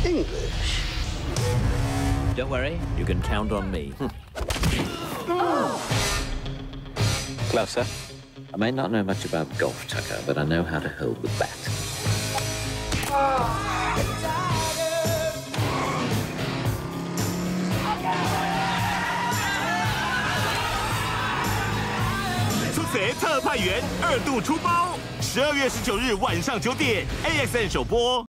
English. Don't worry, you can count on me. Closer. I may not know much about golf, Tucker, but I know how to hold the bat. 出贼特派员2度出包，12月19日晚上9点 ，AXN 首播。